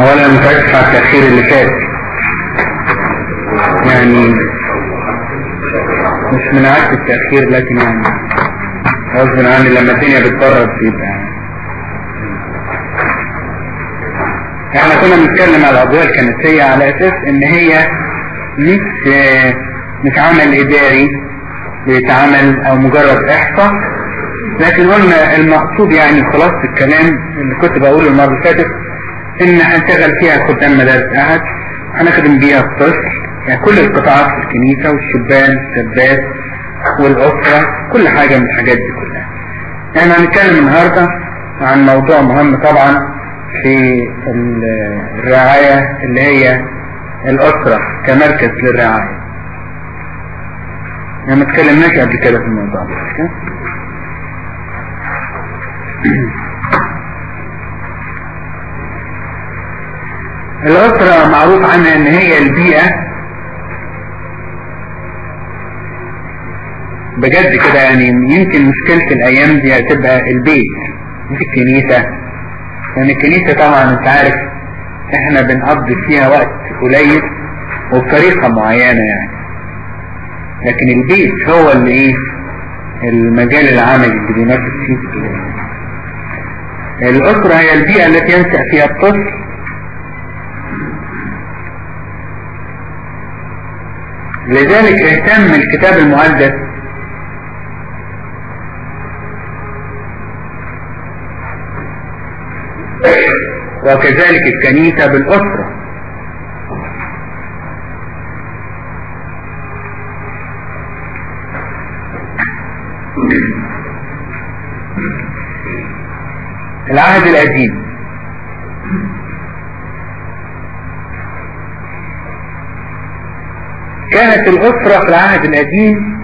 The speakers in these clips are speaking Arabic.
اولا متاسف على التأخير اللي فات، يعني مش من عادة التأخير، لكن يعني غصب عني لما الدنيا بتبرد بيبقى. احنا كنا بنتكلم على الأضواء الكنسية على اساس ان هي مش عمل اداري بيتعمل او مجرد احصاء، لكن قلنا المقصود يعني خلاصة الكلام اللي كنت بقوله المرة اللي فاتت ان هنشغل فيها خدام مدارس احد، هنخدم بيها الطفل، يعني كل القطاعات في الكنيسة والشبان والشابات والأسرة، كل حاجة من الحاجات دي كلها. احنا هنتكلم النهاردة عن موضوع مهم طبعا في الرعاية، اللي هي الأسرة كمركز للرعاية. احنا ما اتكلمناش قبل كده في الموضوع ده. الأسرة معروف عنها ان هي البيئة بجد كده، يعني يمكن مشكلة الايام دي هتبقى البيت مش الكنيسة، لان الكنيسة طبعا انت عارف احنا بنقضي فيها وقت قليل وبطريقة معينة يعني، لكن البيت هو اللي ايه المجال العملي اللي بينافس فيه الكنيسة. الأسرة هي البيئة التي ينشأ فيها الطفل، لذلك اهتم الكتاب المقدس وكذلك الكنيسة بالأسرة. العهد القديم كانت الأسرة في العهد القديم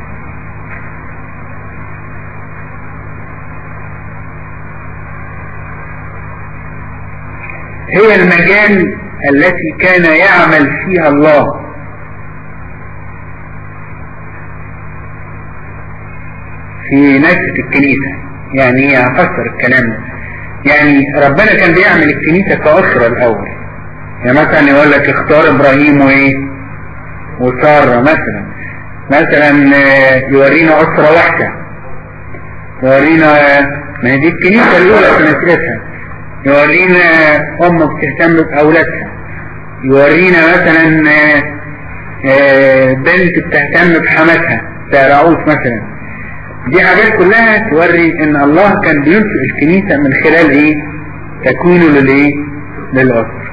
هي المجال التي كان يعمل فيها الله في نشأة الكنيسة. يعني ايه هفسر الكلام ده؟ يعني ربنا كان بيعمل الكنيسة كأسرة الأول، يعني مثلا يقول لك اختار إبراهيم وايه وسارة مثلا يورينا أسرة واحدة، يورينا ما هي دي الكنيسة الأولى في نشأتها، يورينا أم بتهتم بأولادها، يورينا مثلا بنت بتهتم بحماتها تراعوش مثلا. دي حاجات كلها توري ان الله كان بينشئ الكنيسة من خلال ايه تكوينه للأسرة.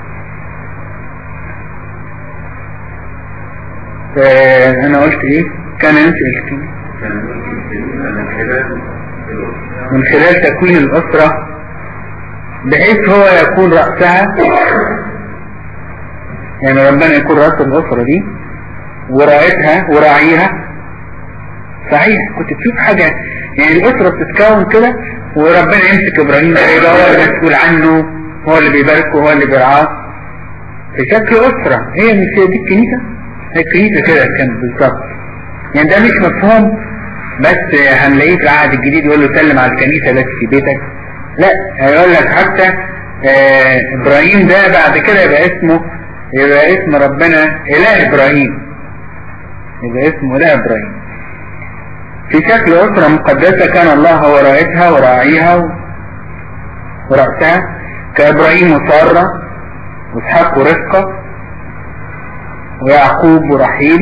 انا قلت ايه كان ينشئ الكنيسة من خلال تكوين الأسرة بحيث هو يكون رأسها، يعني ربنا يكون رأس الأسرة دي وراعتها وراعيها. صحيح كنت تشوف حاجة يعني الأسرة بتتكون كده وربنا يمسك إبراهيم ده هو اللي مسؤول عنه، هو اللي بيباركه، هو اللي بيرعاه في شكل أسرة. هي مش دي الكنيسة؟ هي الكنيسة كده كانت بالظبط. يعني ده مش مفهوم بس هنلاقيه في العهد الجديد يقول له سلم على الكنيسة التي في بيتك، لا هيقول لك حتى إبراهيم ده بعد كده يبقى اسم ربنا إله إبراهيم، يبقى اسمه إله إبراهيم في شكل أسرة مقدسة. كان الله هو رائدها وراعيها ورأسها، كإبراهيم وسارة وإسحاق ورفقة ويعقوب ورحيل.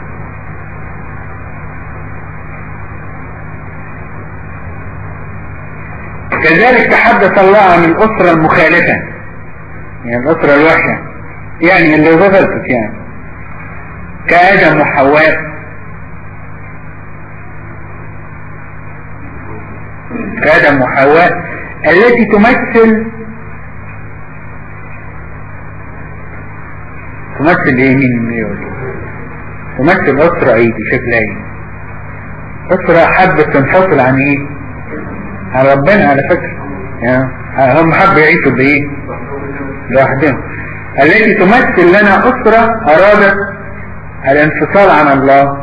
كذلك تحدث الله عن الأسرة المخالفة، يعني الأسرة الوحشة، يعني اللي غلطت يعني كآدم وحواء. كآدم وحواء التي تمثل ايه؟ مين يقول؟ تمثل أسرة ايه دي؟ شكلها ايه؟ أسرة حبت تنفصل عن ايه؟ عن ربنا على فكرة، يعني هم حبوا يعيشوا بايه؟ لوحدهم. التي تمثل لنا أسرة أرادت الانفصال عن الله.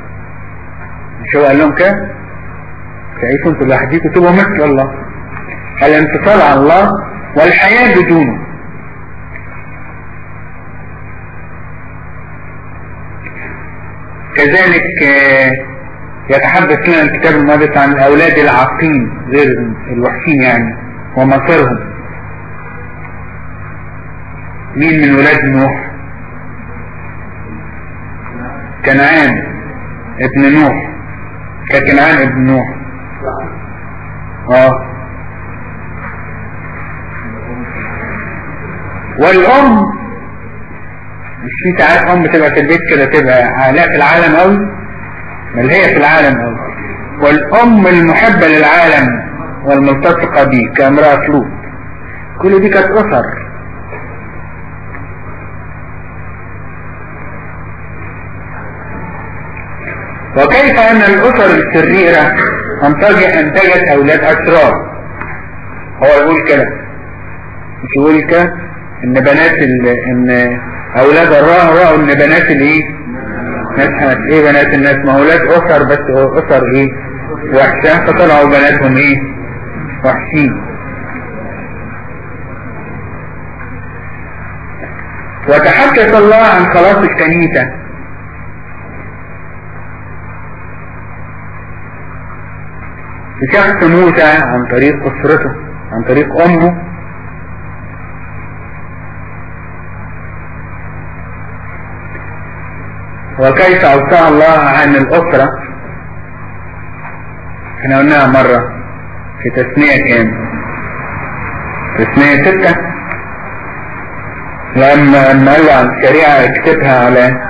مش هو قال لهم كده؟ تعيشوا انتوا لوحديكم تبقوا مثل الله. الانفصال عن الله والحياة بدونه. كذلك يتحدث لنا الكتاب المقدس عن الأولاد العاقين غير الوحشين يعني ومصيرهم. مين من ولاد نوح؟ كنعان ابن نوح، كنعان ابن نوح. والأم مش في ساعات أم تبقى في البيت كده تبقى لا في العالم أوي، بل هي في العالم أوي. والأم المحبة للعالم والملتصقة به كامرأة لوط. كل دي كانت أسر. وكيف أن الأسر الشريرة أنتجت أولاد أشرار. هو يقول كده، مش يقول كده إن بنات إن أولاد الله رأوا إن بنات الإيه؟ ناس إيه بنات الناس؟ ما أولاد أسر، بس أسر إيه؟ وحشة، فطلعوا بناتهم إيه؟ وحشين. وتحدث الله عن خلاص الكنيسة بشخص موسى عن طريق أسرته، عن طريق أمه. وكيف أوصى الله عن الأسرة. احنا قلناها مرة في تسمية كام؟ تسمية 6 لما قال له عن الشريعة اكتبها على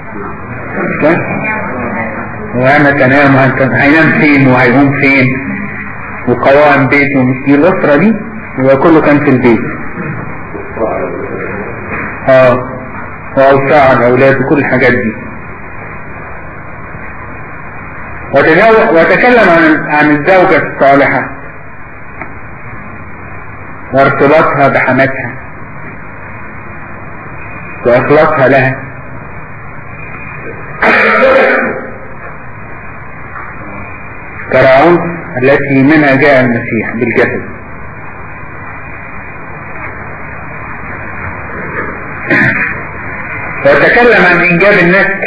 وانا تنام هينام فين وهيقوم فين وقوائم بيته. مش دي الأسرة دي؟ وكله كان في البيت. وأوصى عن أولاده كل الحاجات دي. وتكلم عن الزوجة الصالحة وارتباطها بحماتها وإخلاصها لها. كراعون التي منها جاء المسيح بالجسد. وتكلم عن إنجاب النسل،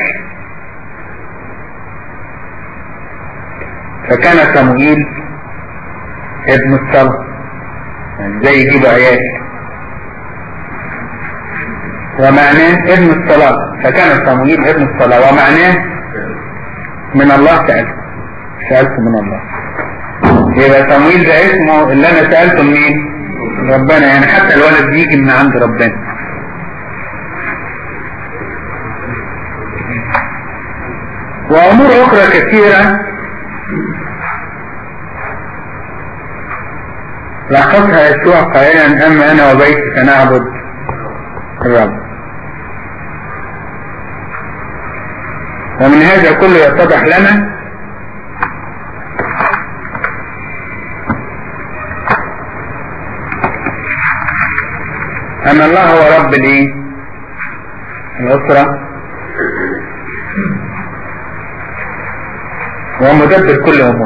فكان صموئيل ابن الصلاة، ازاي يجيبوا عيال، ومعناه ابن الصلاة. فكان صموئيل ابن الصلاة ومعناه من الله سألت من الله. يبقى صموئيل ده اسمه اللي انا سألته منين؟ ربنا. يعني حتى الولد بيجي من عند ربنا. وامور اخرى كثيرة لخصها يسوع قائلا اما انا وبيتي فنعبد الرب. ومن هذا كله يتضح لنا ان الله هو رب الاسرة ومدبر كل امور.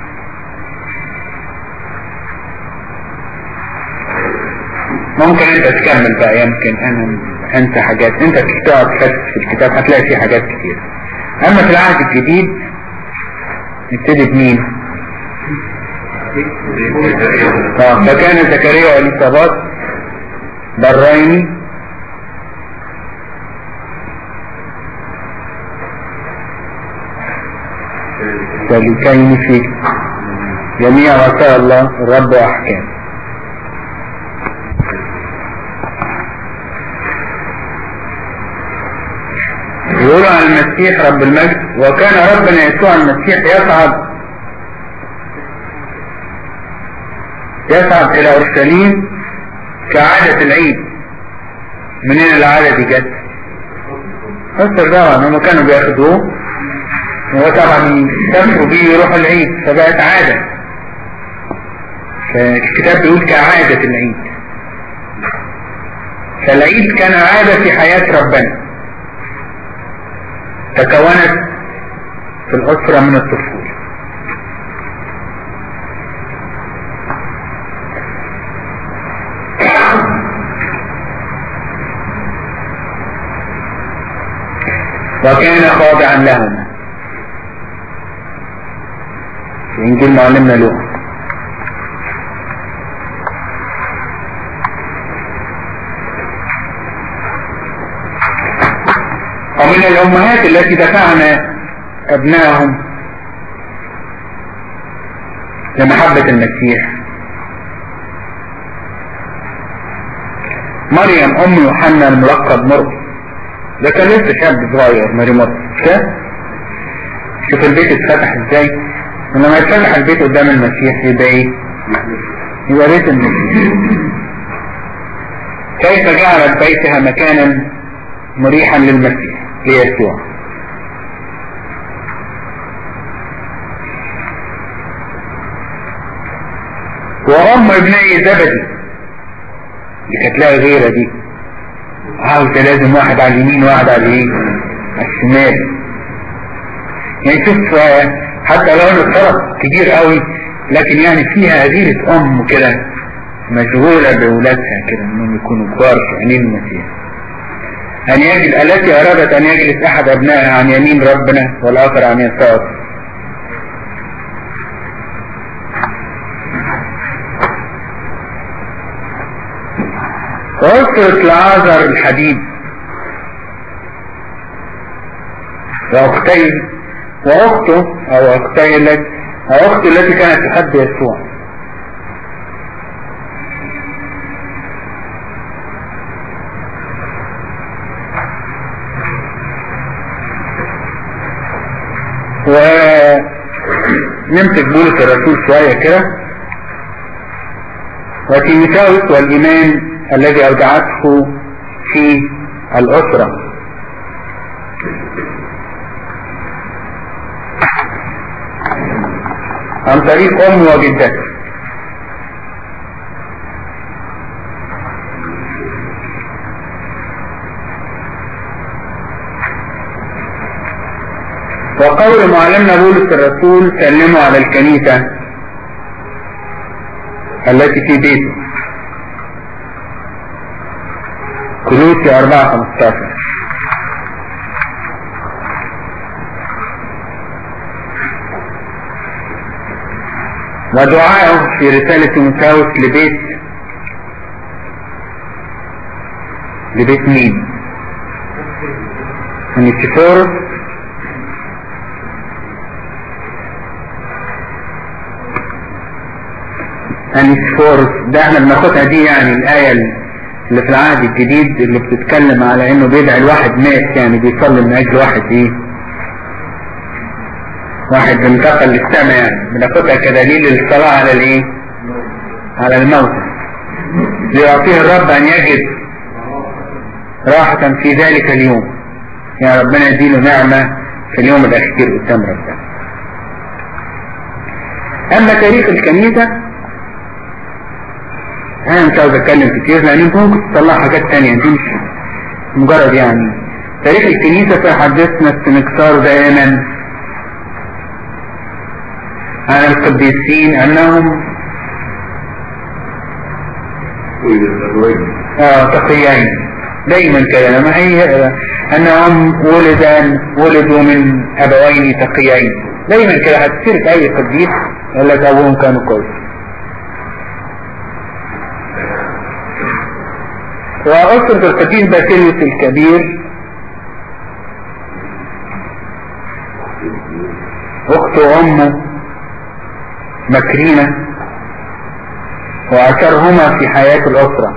ممكن انت تكمل بقى، يمكن انا انسى حاجات. انت تقعد تفتش في الكتاب هتلاقي فيه حاجات كتير. اما في العهد الجديد نبتدي بمين؟ فكان زكريا واليصابات برين سالكين في جميع وصايا الله الرب واحكامه. يقول عن المسيح رب المجد وكان ربنا يسوع المسيح يصعد الى اورشليم كعادة العيد. منين العادة دي جت؟ فسر طبعا هم كانوا بياخدوه وطبعا يسافروا بيه يروحوا العيد فبقت عادة. فالكتاب بيقول كعادة العيد. فالعيد كان عادة في حياة ربنا تكونت في الأسرة من الطفولة. وكان خاضعا لهما. في انجيل معلمنا لوقا. ومن الامهات التي دفعنا ابنائهم لمحبة المسيح مريم ام يوحنا الملقب مرقس. ده كان لسه شاب صغير ماري مرقس. شوف البيت اتفتح ازاي. ولما يتفتح البيت قدام المسيح يبقى ايه؟ يبقى بيت المسيح. كيف جعلت بيتها مكانا مريحا للمسيح ليسوع. وام ابني زبدي اللي كانت لها غيرة دي عاوزة لازم واحد على اليمين وواحد على الايه؟ على الشمال. يعني شوف حتى لو انه الطرف كبير قوي لكن يعني فيها غيرة ام كده مشغولة بولادها كده انهم يكونوا كبار في عينين المسيح. ان يجد التي ارادت ان يجلس احد ابنائها عن يمين ربنا والاخر عن يساره. وأسرة لعازر الحبيب وأخته أو أخته التي كانت تحب يسوع. ونمسك بولس الرسول شوية كده. وتيموثاوس والإيمان الذي أودعته في الأسرة. عن طريق أم وجدته. وقول معلمنا بولس الرسول سلموا على الكنيسة التي في بيته. كولوسي 4:15. ودعائه في رسالة تيموثاوس لبيت مين؟ أنيسيفوروس. أنيسيفوروس ده احنا بناخدها دي يعني الآية اللي في العهد الجديد اللي بتتكلم على انه بيدعي الواحد مات، يعني بيصلي من اجل واحد ايه؟ واحد انتقل للسماء، يعني بناخدها كدليل الصلاة على الايه؟ على الموتى. ليعطيه الرب ان يجد راحة في ذلك اليوم. يعني ربنا يديله نعمة في اليوم الاخير قدام ربنا. اما تاريخ الكنيسة انا مش عاوز اتكلم كتير لان انت ممكن تطلع حاجات تانية، دي مش مجرد يعني تاريخ الكنيسة. فحدثنا استنكسار دائما عن القديسين انهم تقيين دايما كده. لما هي انهم ولدوا من ابوين تقيين دايما كده. هتصير في اي قديس يقول لك ابوهم كانوا كويس. وأسرة القديس باسيليوس الكبير أخت أمه مكرينة وأثرهما في حياة الأسرة.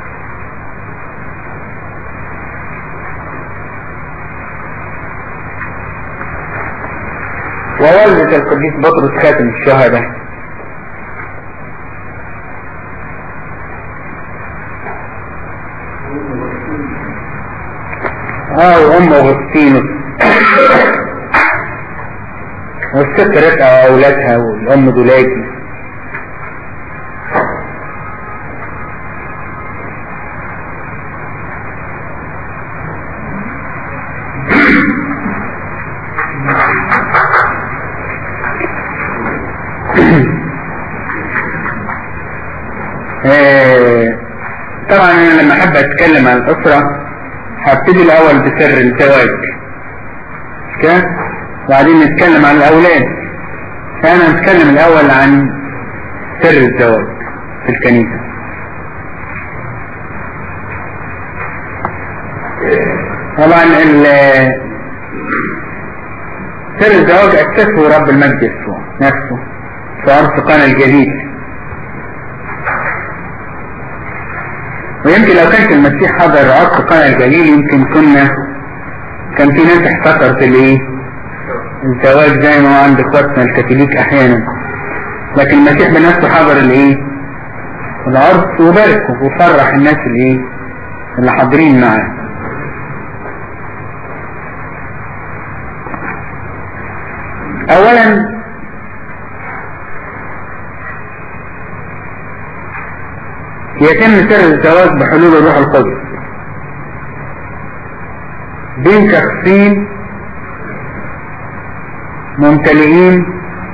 ووالدة القديس بطرس خاتم الشهداء وأم أغسطينوس والست رفقة وأولادها والأم دولاجي. طبعا أنا لما أحب أتكلم عن الأسرة هبتدي الأول بسر الزواج. كده، وبعدين نتكلم عن الأولاد. فأنا نتكلم الأول عن سر الزواج في الكنيسة. طبعا سر الزواج أسسه رب المجد يسوع نفسه في عرس قانا الجليل. ويمكن لو كانت المسيح حضر عرس قانا الجليل يمكن كان في ناس احتكرت الزواج زي ما هو عند اخواتنا الكاثوليك احيانا، لكن المسيح بنفسه حضر العرس وباركه وفرح الناس اللي حاضرين معاه. اولا يتم سر الزواج بحلول الروح القدس بين شخصين ممتلئين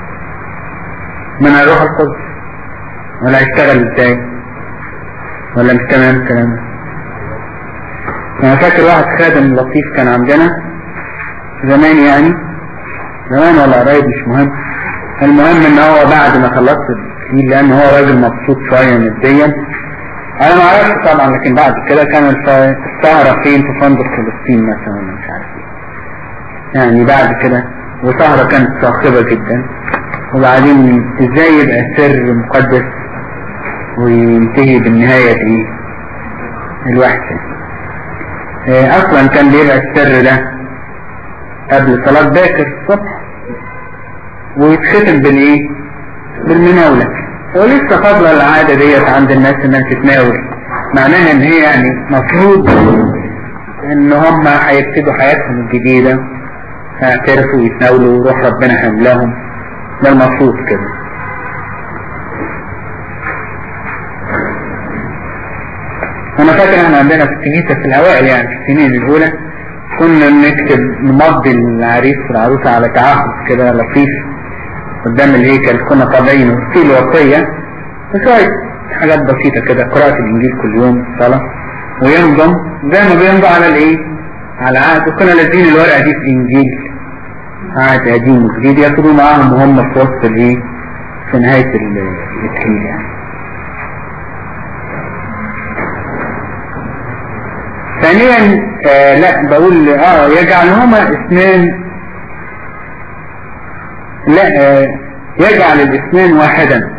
من الروح القدس. ولا هيشتغل ازاي؟ ولا مش تمام الكلام ده؟ انا فاكر واحد خادم لطيف كان عندنا زمان، زمان ولا قريب مش مهم. المهم ان هو بعد ما خلصت التكليل، لان هو راجل مبسوط شويه ماديا، انا ما اعرفش طبعا، لكن بعد كده كان السهره فين؟ في فندق فلسطين مثلا ولا مش عارف ايه، بعد كده، وسهره كانت صاخبه جدا. وبعدين ازاي يبقى سر مقدس وينتهي بالنهايه الوحشه؟ اصلا كان بيبقى السر ده قبل صلاة باكر الصبح، ويتختم بالمناولة. ولسه فاضلة العادة ديت عند الناس انها تتناول، معناها ان هي مفروض ان هم هيبتدوا حياتهم الجديدة، هيعترفوا ويتناولوا وروح ربنا حملهم. ده المفروض كده. انا فاكر احنا عندنا في الكنيسة في الاوائل، في السنين الاولى، كنا نمضي العريس والعروسة على تعهد كده لطيف قدام الهيكل. كنا طابعينه في الوصية وشوية حاجات بسيطة كده، قراءة الانجيل كل يوم، صلاة، وينضم زي ما بينضم على عهد. وكنا لازين الورقة دي في انجيل عهد قديم وجديد، ياخدوا معاهم وهم في وسط في نهاية التكليل. ثانيا لا بقول يجعلهما اثنان، لا يجعل الاثنان واحدا.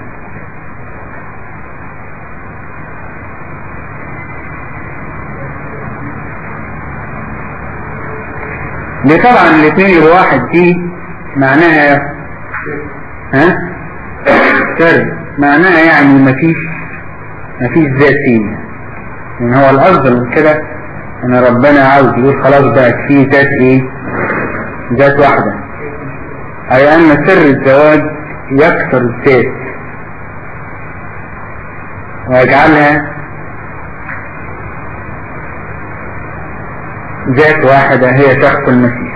ليه طبعا الاثنين يبقوا واحد دي معناها سر، معناها مفيش ذاتين. هو الافضل من كده ان ربنا عاوز يقول خلاص بقت فيه ذات واحدة، اي ان سر الزواج يكسر الذات ويجعلها ذات واحدة هي شخص المسيح.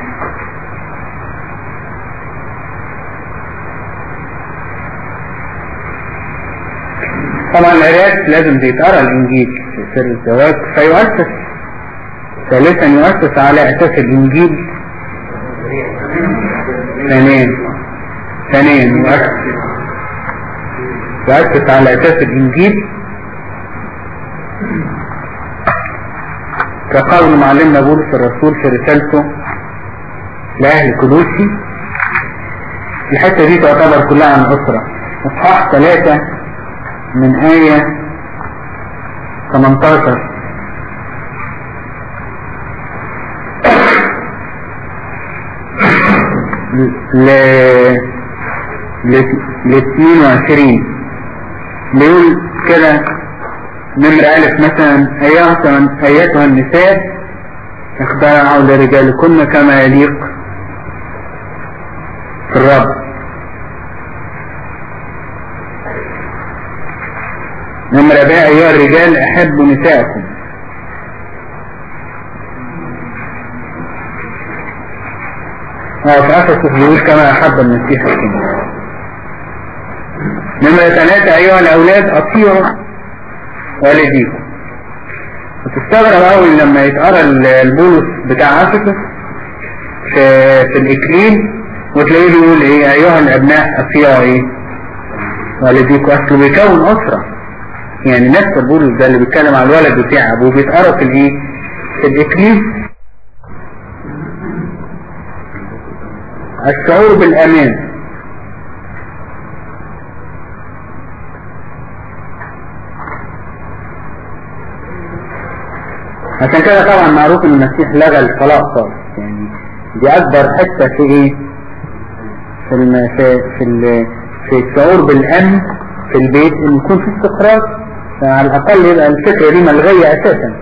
طبعا القراءات لازم تتقرا الانجيل في سر الزواج فيؤسس. ثالثا يؤسس على اساس الانجيل. ثانيا يؤسس على اساس الانجيل كقول معلمنا بولس الرسول في رسالته لأهل كولوسي. الحتة دي تعتبر كلها عن أسرة. اصحاح 3 من آية 18 ل 22 بيقول كده نمر ألف مثلا: أيتها النساء اخضعوا لرجالكن كما يليق في الرب. نمر باء: أيها الرجال أحبوا نساءكم. في أفسس بيقول كما أحب المسيح الكنيسة. نمرة 3: أيها الأولاد أطيعوا والديكم. وتستغرب أول لما يتقرأ البولس بتاع أفسس في الإكليل وتلاقيه بيقول ايه ايها الابناء اطيعوا ايه والديكم، اصله بيكون اسرة. يعني نفس بولس ده اللي بيتكلم على الولد بتاع ابوه بيتقرا في الايه في الإكليل. الشعور بالامان. عشان كده طبعا معروف ان المسيح لغى الطلاق خالص. يعني دي اكبر حته في ايه في الشعور بالامن في البيت، ان يكون في استقرار. فعلى الاقل يبقى الفكره دي ملغيه اساسا،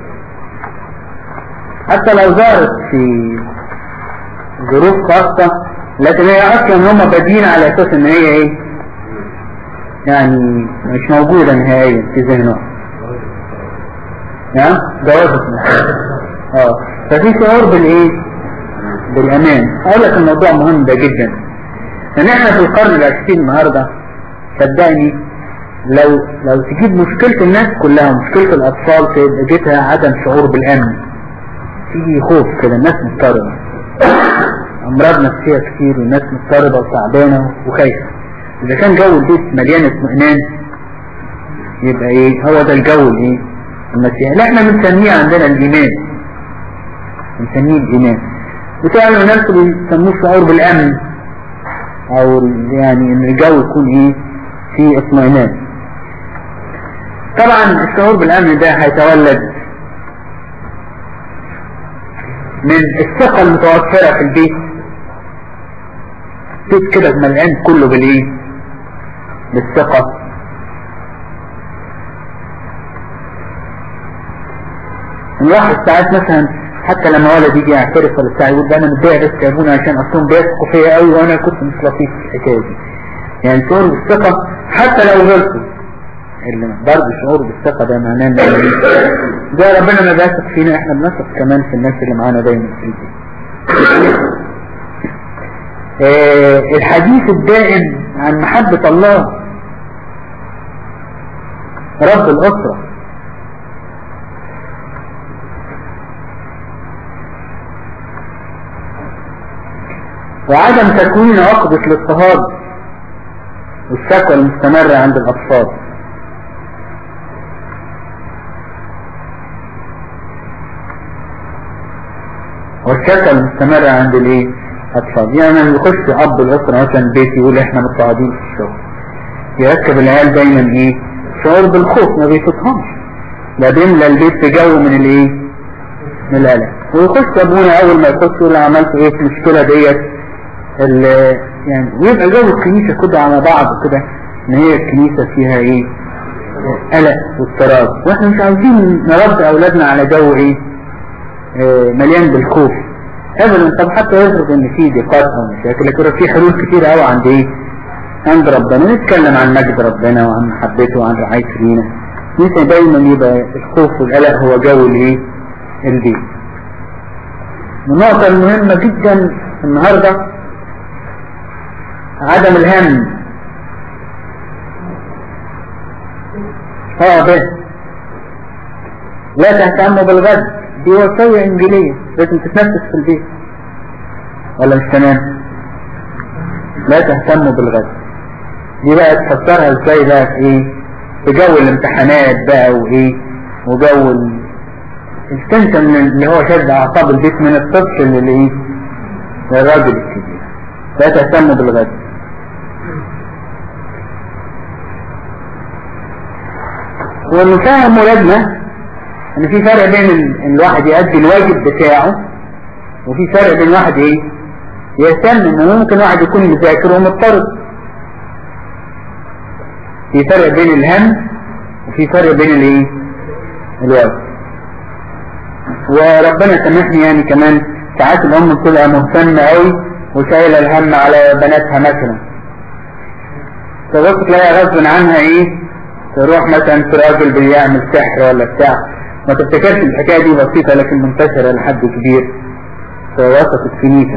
حتى لو ظهرت في ظروف خاصه، لكن هي اصلا هم بادئين على اساس ان هي ايه يعني مش موجوده نهائيا في ذهنهم. نعم جوازة. ففي شعور بالايه بالامان. اقول لك الموضوع مهم ده جدا، ان احنا في القرن العشرين النهاردة صدقني لو تجيب مشكلة الناس كلها ومشكلة الاطفال تبقى جيتها عدم شعور بالامن. تيجي خوف كده، الناس مضطربة، امراض نفسية كتير والناس مضطربة وتعبانة وخايفة. اذا كان جو البيت مليان اطمئنان يبقى ايه هو ده الجو الايه المسيح اللي احنا بنسميه عندنا الايمان، بنسميه الايمان. بتعمل نفسه بيسموه شعور بالامن، او يعني ان الجو يكون ايه فيه اطمئنان. طبعا الشعور بالامن ده هيتولد من الثقة المتوفرة في البيت. بيت كده مليان كله بالايه بالثقة. الواحد ساعات مثلا حتى لما ولد يجي يعترف ولا بتاع يقول ده انا متضايق بس يا ابونا عشان اصلا بيثقوا فيا قوي وانا كنت مش لطيف في الحكايه دي. يعني شعور بالثقه حتى لو غلطوا، اللي برضه شعور بالثقه ده معناه ان ده ربنا ما بيثق فينا، احنا بنثق كمان في الناس اللي معانا دايما في البيت. الحديث الدائم عن محبه الله رب الاسره. وعدم تكوين عقدة الاضطهاد والشكوى المستمرة عند الأطفال. والشكوى المستمرة عند الايه الأطفال. يعني ما يخش أب الأسرة مثلا بيت يقول احنا مضطهدين في الشغل، يركب العيال دايما ايه شعور بالخوف، ما بيفوتهمش، ده بيملى البيت بجو من الايه من القلق. ويخش ابونا اول ما يخش يقول عملت ايه في المشكلة ديت يعني، ويبقى جو الكنيسة كده على بعض كده ان هي الكنيسة فيها ايه قلق واضطراب، واحنا مش عاوزين نربي اولادنا على جو ايه مليان بالخوف ابدا. طب حتى يفرض ان في ضيقات او مشاكل، لكن في حلول كتير قوي عند ايه عند ربنا. نتكلم عن مجد ربنا وعن محبته وعن رعايته لينا. نسي دايما يبقى الخوف والقلق هو جو الايه البيت. النقطة المهمة جدا النهاردة عدم الهم. به لا تهتموا بالغد، دي وصية انجيلية لازم تتنفس في البيت ولا مش تمام؟ لا تهتموا بالغد دي بقى تفسرها ازاي بقى في ايه في جو الامتحانات بقى وايه وجو التنشن اللي هو شد اعصاب البيت من الطفل للايه للراجل الكبير. لا تهتموا بالغد. ونفهم ولادنا ان في فرق بين الواحد يؤدي الواجب بتاعه وفي فرق بين واحد ايه يهتم. انه ممكن واحد يكون مذاكر ومضطرب. في فرق بين الهم وفي فرق بين الايه الواجب. وربنا سامحني يعني كمان ساعات الام بتبقى مهتمه قوي وشايله الهم على بناتها مثلا، فبص تلاقيها غصب عنها ايه تروح مثلا في راجل بيعمل سحر ولا بتاع. ما تفتكرش الحكايه دي بسيطه لكن منتشره لحد كبير في وسط الكنيسه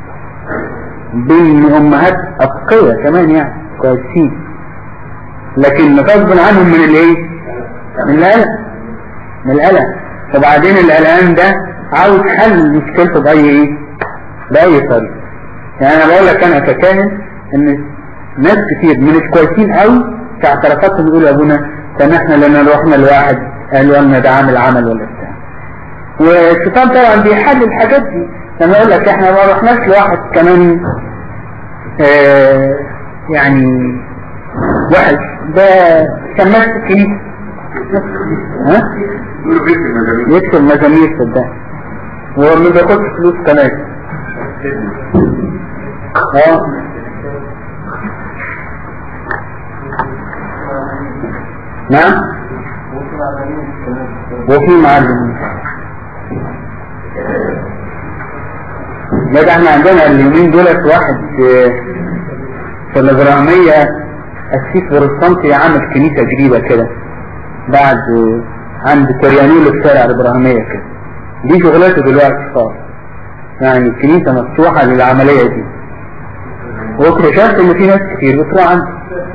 بين امهات اتقيه كمان يعني كويسين، لكن غصب عنهم من الايه من القلق وبعدين القلقان ده عاوز حل مشكلته باي ايه بأي طريقة. يعني انا بقول لك انا ككاهن ان ناس كتير من الكويسين قوي في اعترافاتهم يقولوا ابونا سامحنا لان رحنا لواحد قالوا لنا ده عامل عمل ولا بتاع. والشيطان طبعا بيحل الحاجات دي. لما اقول لك احنا ما رحناش لواحد كمان يعني واحد ده كان ماسك الكنيسة ها يكتب مزامير صدق وما بياخدش فلوس كمان نعم وفي معلم ده احنا عندنا اليومين دولت واحد في الإبراهيمية السيس بروستانتي عامل كنيسة جديدة كده بعد عند تريانيل في شارع الإبراهيمية كده. دي شغلته دلوقتي صار يعني الكنيسة مفتوحة للعملية دي. واكتشفت ان في ناس كتير بتروح عنده.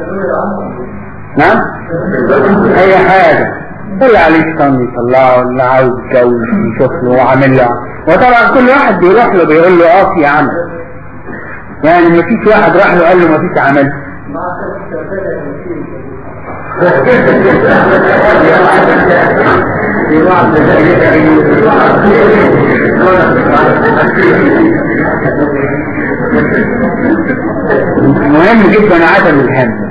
نعم اي حاجة اللي عليه شيطان يطلعه اللي عاوز يتجوز يشوف له وعامل له. وطبعا كل واحد بيروح له بيقول له في عمل. يعني ما فيش واحد راح له قال له ما فيش عمل. مهم جدا عدم الهم.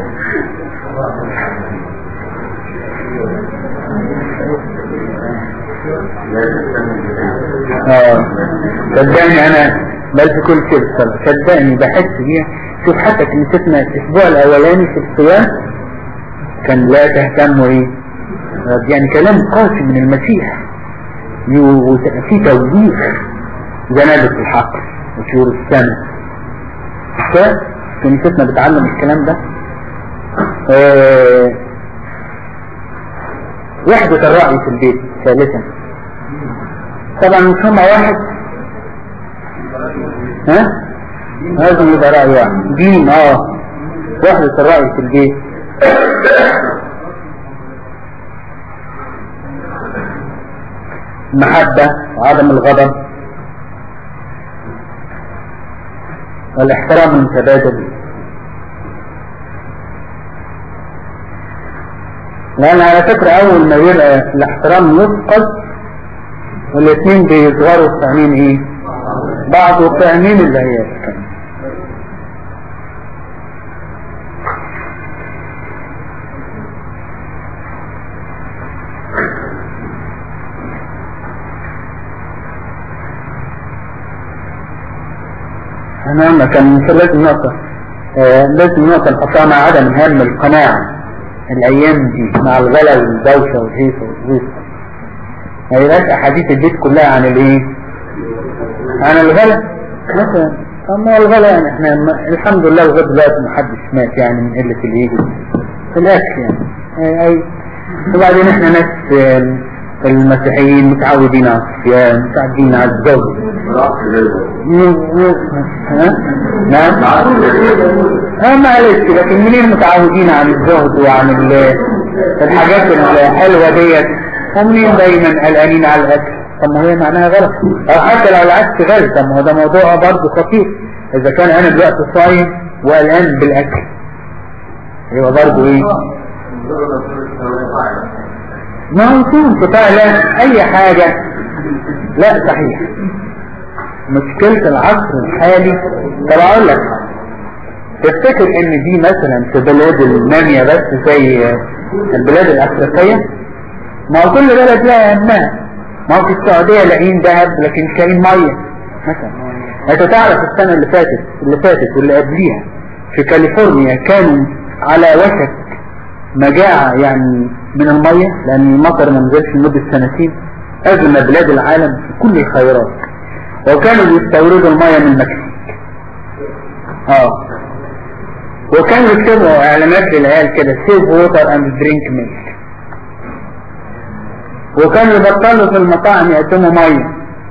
صدقني انا بل في كل شيء بصراحة صدقني بحس بيها. شوف حتى كنيستنا الاسبوع الاولاني في الصيام كان لا تهتموا يعني كلام قاسي من المسيح وفي توبيخ جنابة الحق وشهور السنة. كنيستنا بتعلم الكلام ده. وحدة الرأي في البيت ثالثا طبعا مش هم واحد لازم يبقى رأي واحد دين وحدة الرأي في البيت. المحبة وعدم الغضب والاحترام المتبادل. لأن على فكرة أول ما يبقى الاحترام يفقد والاثنين بيصغروا فاهمين بعض وفاهمين اللي هي الكلام. أنا كان لازم نقطة نحطها مع عدم هم القناعة الأيام دي مع الغلا والدوشة والهيصة والزيطة. ما يبقاش أحاديث البيت كلها عن عن الغلا مثلا. أما الغلا يعني احنا الحمد لله لغاية دلوقتي محدش مات يعني من قلة اللي يجي في الأكل يعني. وبعدين احنا ناس المسيحيين متعودين على الصيام متعودين على الزوج. نعم معلش لكن منين متعودين عن الزهد وعن الحاجات الحلوة ديت ومنين دايما قلقانين على الاكل. طب ما هي معناها غلط او حتى لو العكس غلط. طب ما هو ده موضوع برضه خطير. اذا كان انا دلوقتي صايم وقلقان بالاكل يبقى برضه ما هو صوم قطاع لا اي حاجة لا صحيح. مشكلة العصر الحالي طب اقول لك تفتكر ان دي مثلا في بلاد النامية بس زي البلاد الافريقية؟ ما هو كل بلد لها همها. ما هو في السعودية لاقين ذهب لكن مش لاقين مية مثلا. انت تعرف السنة اللي فاتت واللي قبليها في كاليفورنيا كانوا على وشك مجاعة يعني من المية لان المطر ما نزلش لمدة سنتين. أزمة بلاد العالم في كل الخيرات وكانوا بيستوردوا المية من المكسيك. وكانوا يكتبوا اعلانات للعيال كده سيف ووتر اند درينك ميلك. وكانوا يبطلوا في المطاعم يقدموا مية.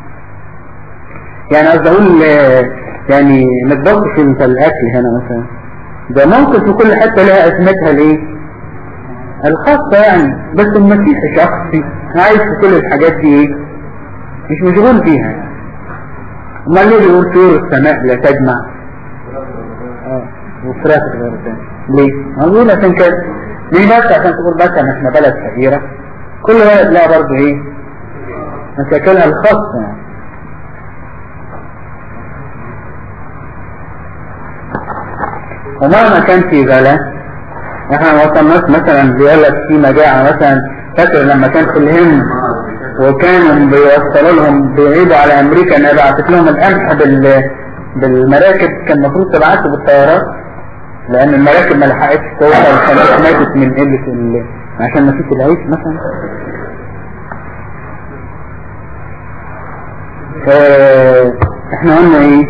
يعني قصدي اقول يعني ما تبصش انت الاكل هنا مثلا ده ممكن في كل حتة لها ازمتها الخاصة يعني. بس المسيح شخصي عايش في كل الحاجات دي مش مشغول بيها يعني. امال ليه بيقول طيور السماء لا تجمع وفراخ الغربان؟ ليه؟ هقول عشان كده. ليه بس؟ عشان تقول بس ان احنا بلد فقيرة، كل بلد لها برضه ايه مشاكلها الخاصة يعني. ومهما كان في غلا، احنا ما وصلناش مثلا بيقول لك في مجاعة مثلا. فاكر لما كان في الهند وكانوا بيوصلوا لهم بيعيدوا على امريكا انها بعتت لهم القمح بالمراكب، كان المفروض تبعته بالطيارات لان المراكب ما لحقتش توصل، كانت ماتت من قله عشان ما فيش العيش مثلا. احنا قلنا ايه؟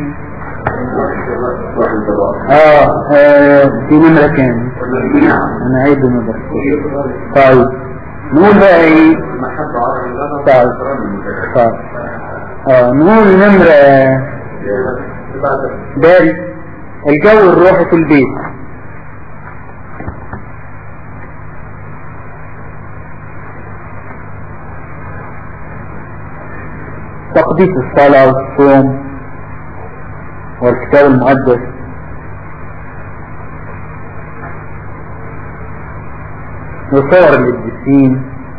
دي نمرة كام؟ انا عيد نمرة. طيب نقول بقى ايه؟ طيب نقول نمرة داري الجو الروحي في البيت. تقديس الصلاة والصوم والكتاب المقدس، وصور القديسين،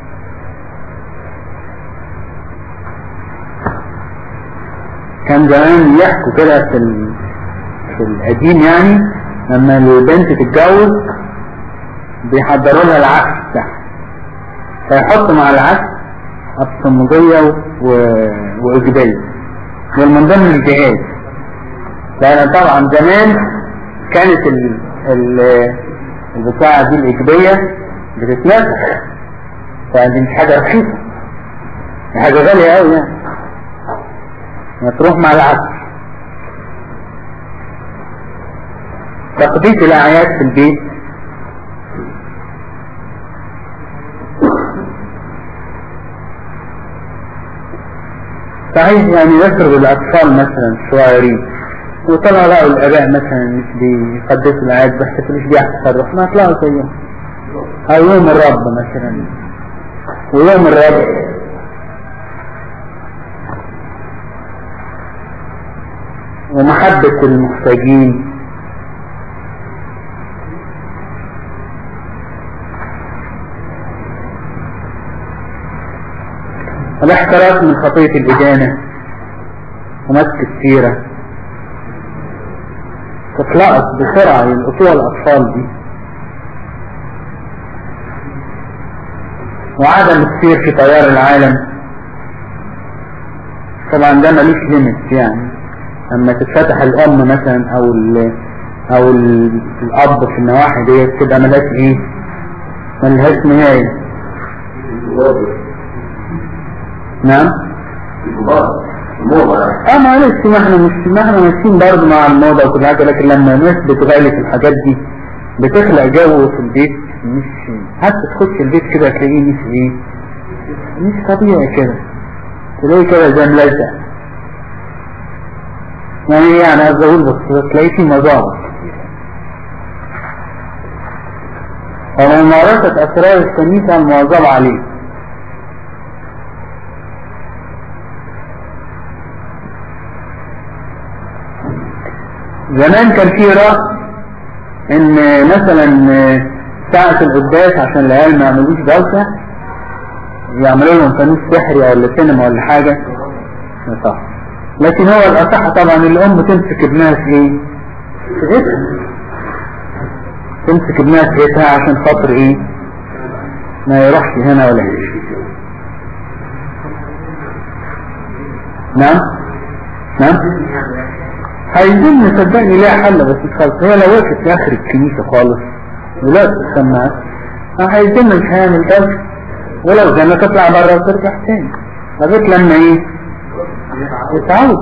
كان زمان يحكوا كده في القديم يعني لما البنت تتجوز بيحضروا لها العفش بتاعها، فيحطوا مع العفش الصمودية وإجبية من ضمن الجهاز، لأن طبعا زمان كانت البتاعة دي الإجبية بتتنفع، فدي مش حاجة رخيصة، دي حاجة غالية أوي يعني، ما تروح مع العفش. تقديس الأعياد في البيت، صحيح يعني يفرض الأطفال مثلا الصغيرين وطلع لقوا الآباء مثلا مش بيقدسوا الأعياد بيحتفلوش بيها تصرف، ما طلعوا زيهم. أو يوم الرب مثلا، ويوم الرب ومحبة المحتاجين، الاحتراس من خطية الإدانة ومسك السيرة، تتلقط بسرعة يلقطوها الأطفال دي، وعدم السير في تيار العالم. طبعا ده ملوش ليميت يعني، لما تتفتح الأم مثلا أو الأب في النواحي دي تبقى ملهاش إيه؟ ملهاش نهاية. نعم؟ معلش، ما احنا ماشيين برضه مع الموضة وكل حاجة، لكن لما الناس بتغالي في الحاجات دي بتخلق جو في البيت، مش حتى تخش البيت كده تلاقيه مش طبيعي كده، تلاقيه كده زي ملزق يعني عايز اقول بس تلاقيه فيه مظاهر. فممارسة أسرار الكنيسة المواظب عليه. زمان كان في رأي ان مثلا ساعة القداس عشان العيال ما يعملوش دوشة يعملوا لهم فانوس سحري ولا سينما ولا حاجة، صح. لكن هو الأصح طبعا الأم تمسك ابنها في ايه؟ في ايدها، تمسك ابنها في ايدها عشان خاطر ايه؟ ما يروحش هنا ولا هنا. نعم عايزين صدقني ليها حل، بس خالص هي لو وقفت في اخر الكنيسة خالص ولا تسمعت عايزين مش هيعمل دوشة، ولو زي ما تطلع برا وترجع تاني لغاية لما ايه يتعود.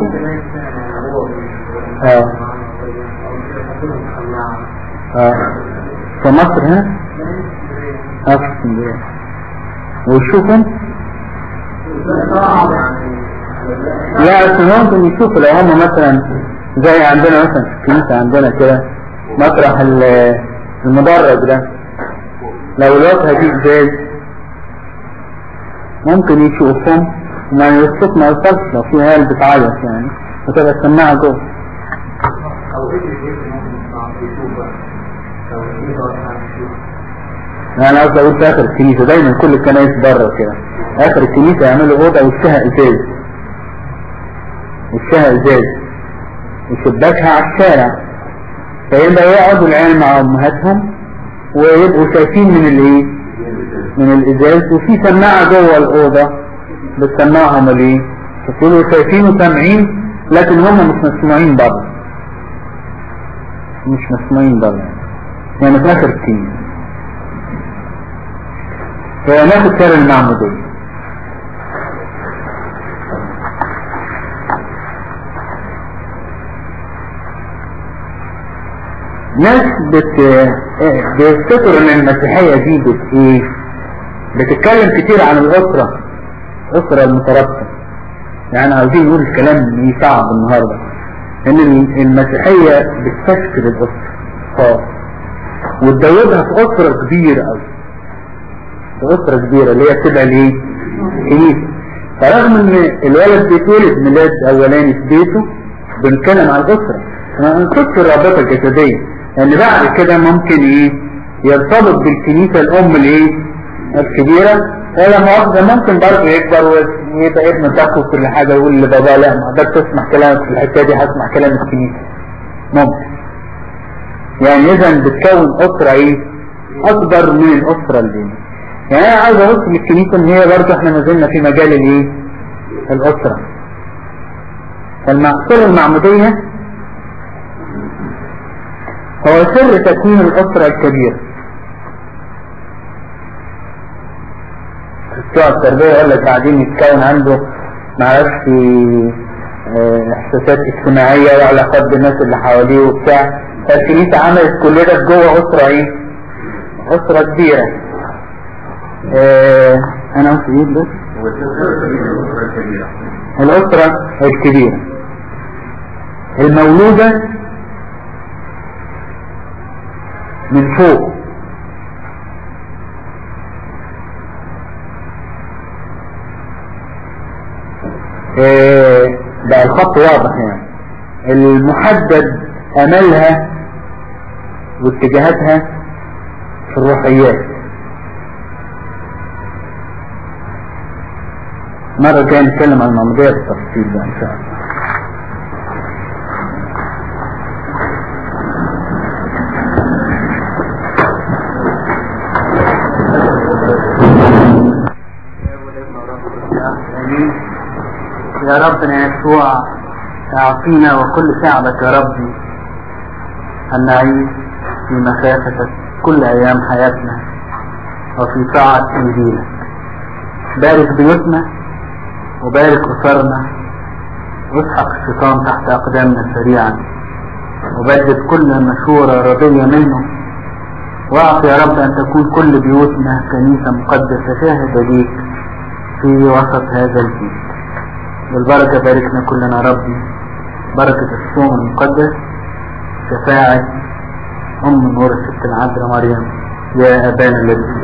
في مصر هنا في اسكندرية ويشوف انت لا ممكن يشوفوا لو هم مثلا زي عندنا مثلا في الكنيسة عندنا كده مطرح المدرج ده، لو الوقت هدي ازاي ممكن يشوفهم وما الصوت ما يوصلش لو في عيال بتعيط يعني، وتبقى السماعة جوه. انا قصدي اقول في اخر الكنيسة، دايما كل الكنائس بره كده اخر الكنيسة يعملوا اوضة وشها ازاز، وشها ازاز وشباكها على الشارع، فيبقى يقعدوا العيال مع امهاتهم ويبقوا شايفين من الايه، من الازاز، وفي سماعة جوه الاوضة بتسمعهم الايه، فكلوا شايفين وسامعين، لكن هم مش مسموعين بره، مش مسموعين بره يعني في اخر الكنيسة. فناخد سر المعمودية. ناس بيفتكروا ان المسيحية دي بتتكلم كتير عن الأسرة المترابطة، يعني عاوزين نقول الكلام صعب النهاردة، ان المسيحية بتفكر الأسرة خاص وتدوبها في أسرة كبيرة أوي، في أسرة كبيرة اللي هي بتبقى ليه كنيسة. فرغم ان الولد بيتولد ميلاد أولاني في بيته، بنتكلم عن الأسرة، ما نقصدش الرابطة الجسدية، لأن يعني بعد كده ممكن يرتبط بالكنيسة الأم الكبيرة، ولا مؤاخذة ممكن برضه يكبر ويبقى ابن تاخد كل حاجة ويقول لبابا لا ما اقدرش تسمع كلامك في الحتة دي، هسمع كلام الكنيسة. ممكن يعني إذا بتكون أسرة أكبر من الأسرة اللي يعني أنا عاوز أبص للكنيسة إن هي برضه إحنا ما زلنا في مجال الأسرة. فالمعصر المعمودية هو سر تكوين الأسرة الكبيرة. بتوع التربية يقول لك بعدين يتكون عنده معرفش احساسات اجتماعية وعلاقات بالناس اللي حواليه وبتاع، فالكنيسة عملت كل ده جوه أسرة أسرة كبيرة. أنا قلت إيه بس؟ الأسرة الكبيرة المولودة من فوق، بقى الخط واضح يعني، المحدد املها واتجاهاتها في الروحيات. مرة جاي نتكلم عن المعمودية بالتفصيل بقى ان شاء الله. يا ربنا يسوع اعطينا وكل شعبك يا ربي ان نعيش في مخافتك كل ايام حياتنا وفي طاعة انجيلك. بارك بيوتنا وبارك اسرنا، واسحق الشيطان تحت اقدامنا سريعا، وبدد كل مشورة رضية منه، واعط يا رب ان تكون كل بيوتنا كنيسة مقدسة شاهدة ليك في وسط هذا الجيل. بالبركة باركنا كلنا ربي، بركة الصوم المقدس، شفاعة أم نور الست العذراء مريم، يا أبانا الذي